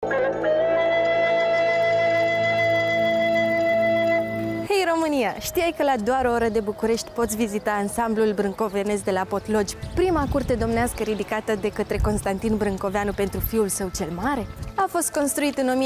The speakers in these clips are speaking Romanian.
Hei România! Știai că la doar o oră de București poți vizita ansamblul brâncovenesc de la Potlogi, prima curte domnească ridicată de către Constantin Brâncoveanu pentru fiul său cel mare? A fost construit în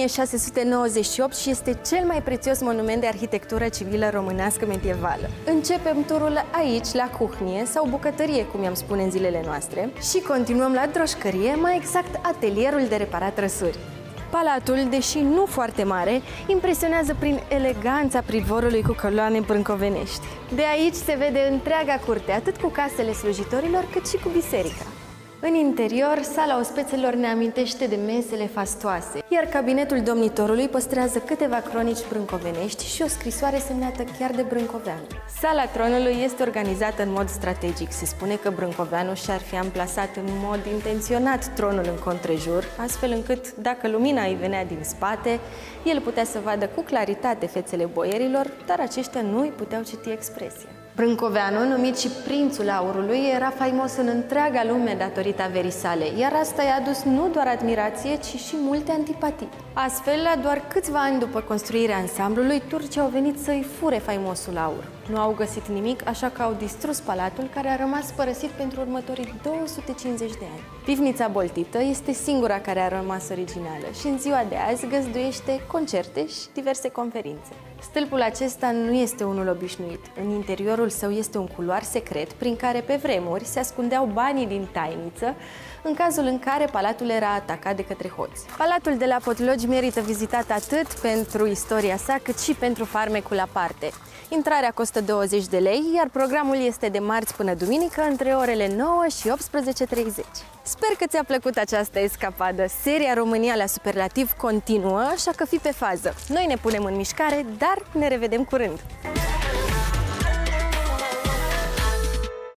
1698 și este cel mai prețios monument de arhitectură civilă românească medievală. Începem turul aici, la cuhnie sau bucătărie, cum i-am spune în zilele noastre, și continuăm la droșcărie, mai exact atelierul de reparat trăsuri. Palatul, deși nu foarte mare, impresionează prin eleganța pridvorului cu coloane brâncovenești. De aici se vede întreaga curte, atât cu casele slujitorilor, cât și cu biserica. În interior, sala ospețelor ne amintește de mesele fastoase, iar cabinetul domnitorului păstrează câteva cronici brâncovenești și o scrisoare semnată chiar de Brâncoveanu. Sala tronului este organizată în mod strategic. Se spune că Brâncoveanu și-ar fi amplasat în mod intenționat tronul în contrejur, astfel încât, dacă lumina îi venea din spate, el putea să vadă cu claritate fețele boierilor, dar aceștia nu îi puteau citi expresia. Brâncoveanu, numit și Prințul Aurului, era faimos în întreaga lume datorită averii sale, iar asta i-a adus nu doar admirație, ci și multe antipatii. Astfel, la doar câțiva ani după construirea ansamblului, turcii au venit să-i fure faimosul aur. Nu au găsit nimic, așa că au distrus palatul, care a rămas părăsit pentru următorii 250 de ani. Pivnița boltită este singura care a rămas originală și în ziua de azi găzduiește concerte și diverse conferințe. Stâlpul acesta nu este unul obișnuit. În interiorul său este un culoar secret prin care pe vremuri se ascundeau banii din tainiță în cazul în care palatul era atacat de către hoți. Palatul de la Potlogi merită vizitat atât pentru istoria sa, cât și pentru farmecul aparte. Intrarea costă 20 de lei, iar programul este de marți până duminică, între orele 9 și 18:30. Sper că ți-a plăcut această escapadă. Seria România la Superlativ continuă, așa că fii pe fază. Noi ne punem în mișcare, dar ne revedem curând!